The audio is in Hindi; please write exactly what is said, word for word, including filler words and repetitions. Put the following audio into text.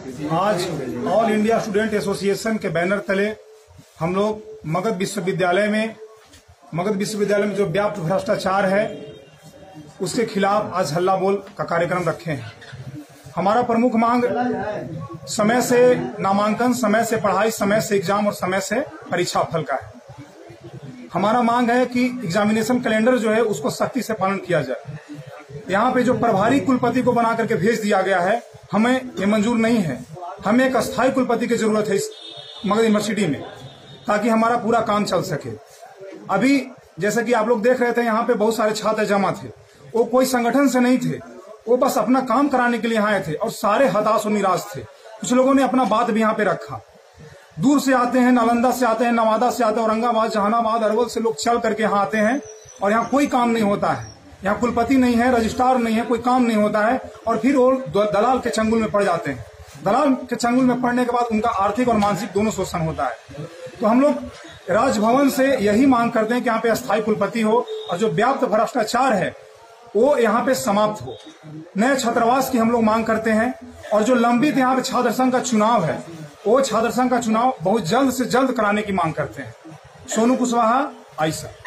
आज ऑल इंडिया स्टूडेंट एसोसिएशन के बैनर तले हम लोग मगध विश्वविद्यालय में मगध विश्वविद्यालय में जो व्याप्त भ्रष्टाचार है उसके खिलाफ आज हल्ला बोल का कार्यक्रम रखे हैं। हमारा प्रमुख मांग समय से नामांकन, समय से पढ़ाई, समय से एग्जाम और समय से परीक्षा फल का है। हमारा मांग है कि एग्जामिनेशन कैलेंडर जो है उसको सख्ती से पालन किया जाए। यहाँ पे जो प्रभारी कुलपति को बना करके भेज दिया गया है, हमें ये मंजूर नहीं है। हमें एक अस्थायी कुलपति की जरूरत है इस मगध यूनिवर्सिटी में, ताकि हमारा पूरा काम चल सके। अभी जैसे कि आप लोग देख रहे थे, यहाँ पे बहुत सारे छात्र जमा थे। वो कोई संगठन से नहीं थे, वो बस अपना काम कराने के लिए यहाँ आए थे और सारे हताश और निराश थे। कुछ लोगों ने अपना बात भी यहाँ पे रखा। दूर से आते हैं, नालंदा से आते हैं, नवादा से आते हैं, औरंगाबाद, जहानाबाद, अरवल से लोग चल करके यहाँ आते हैं और यहाँ कोई काम नहीं होता है। यहाँ कुलपति नहीं है, रजिस्ट्रार नहीं है, कोई काम नहीं होता है और फिर वो दलाल के चंगुल में पड़ जाते हैं। दलाल के चंगुल में पड़ने के बाद उनका आर्थिक और मानसिक दोनों शोषण होता है। तो हम लोग राजभवन से यही मांग करते हैं कि यहाँ पे अस्थायी कुलपति हो और जो व्याप्त भ्रष्टाचार है वो यहाँ पे समाप्त हो। नए छात्रावास की हम लोग मांग करते हैं और जो लंबित यहाँ पे छात्र संघ का चुनाव है, वो छात्र संघ का चुनाव बहुत जल्द से जल्द कराने की मांग करते हैं। सोनू कुशवाहा, आइसा।